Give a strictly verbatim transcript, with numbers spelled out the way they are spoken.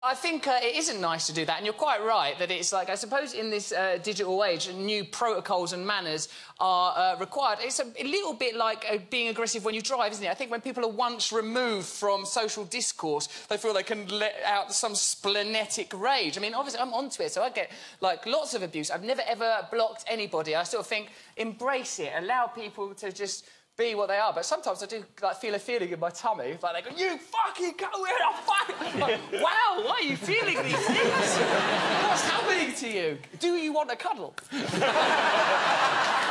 I think uh, it isn't nice to do that, and you're quite right that it's like, I suppose in this uh, digital age, new protocols and manners are uh, required. It's a, a little bit like uh, being aggressive when you drive, isn't it? I think when people are once removed from social discourse, they feel they can let out some splenetic rage. I mean, obviously, I'm onto it, so I get, like, lots of abuse. I've never, ever blocked anybody. I sort of think, embrace it, allow people to just be what they are, but sometimes I do like feel a feeling in my tummy, like they go, "You fucking go in a fight!" Like, wow, why are you feeling these things? What's happening to you? Do you want a cuddle?